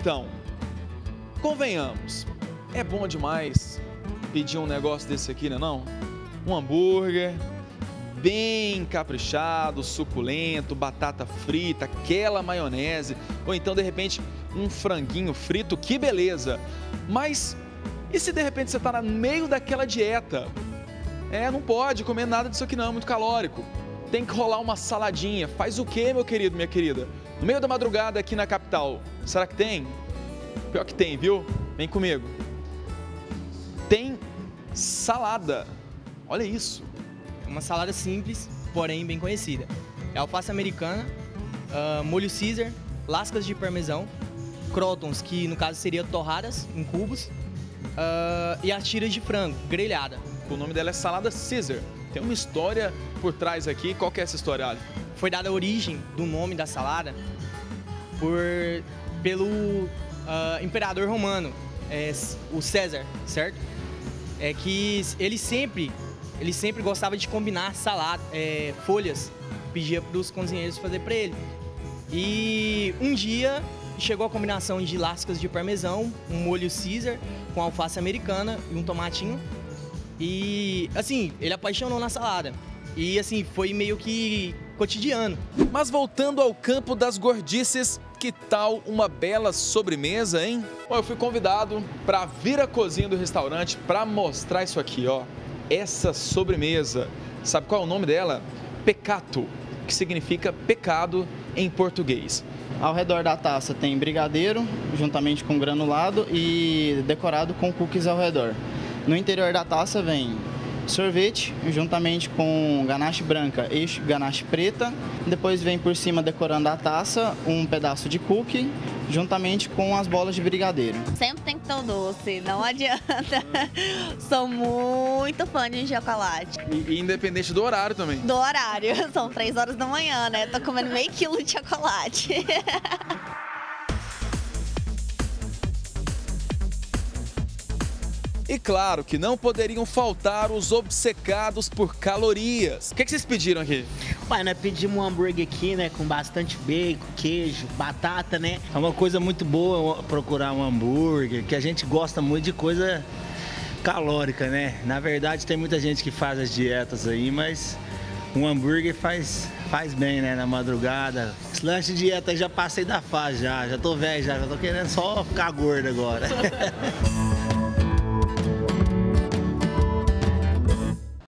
Então, convenhamos, é bom demais pedir um negócio desse aqui, não é não? Um hambúrguer bem caprichado, suculento, batata frita, aquela maionese, ou então de repente um franguinho frito, que beleza! Mas e se de repente você está no meio daquela dieta? Não pode comer nada disso aqui não, é muito calórico. Tem que rolar uma saladinha. Faz o quê, meu querido, minha querida? No meio da madrugada aqui na capital, será que tem? Pior que tem, viu? Vem comigo. Tem salada. Olha isso. Uma salada simples, porém bem conhecida. É alface americana, molho Caesar, lascas de parmesão, crotons, que no caso seria torradas em cubos, e as tiras de frango, grelhada. O nome dela é salada Caesar. Tem uma história por trás aqui. Qual que é essa história, Ali? Foi dada a origem do nome da salada pelo imperador romano, o César, certo? É que ele sempre gostava de combinar salada, folhas, pedia para os cozinheiros fazer para ele. E um dia chegou a combinação de lascas de parmesão, um molho Caesar com alface americana e um tomatinho. E assim, ele apaixonou na salada. E assim, foi meio que cotidiano. Mas voltando ao campo das gordices, que tal uma bela sobremesa, hein? Eu fui convidado para vir à cozinha do restaurante para mostrar isso aqui, ó. Essa sobremesa. Sabe qual é o nome dela? Peccato, que significa pecado em português. Ao redor da taça tem brigadeiro, juntamente com granulado e decorado com cookies ao redor. No interior da taça vem sorvete, juntamente com ganache branca e ganache preta. Depois vem por cima, decorando a taça, um pedaço de cookie, juntamente com as bolas de brigadeiro. Sempre tem que ter o doce, não adianta. Sou muito fã de chocolate. E independente do horário também. Do horário, são 3 horas da manhã, né? Tô comendo meio quilo de chocolate. E claro que não poderiam faltar os obcecados por calorias. O que vocês pediram aqui? Ué, nós pedimos um hambúrguer aqui, né, com bastante bacon, queijo, batata, né? É uma coisa muito boa procurar um hambúrguer, que a gente gosta muito de coisa calórica, né? Na verdade, tem muita gente que faz as dietas aí, mas um hambúrguer faz bem, né, na madrugada. Esse lanche de dieta já passei da fase, já tô velho, já tô querendo só ficar gordo agora.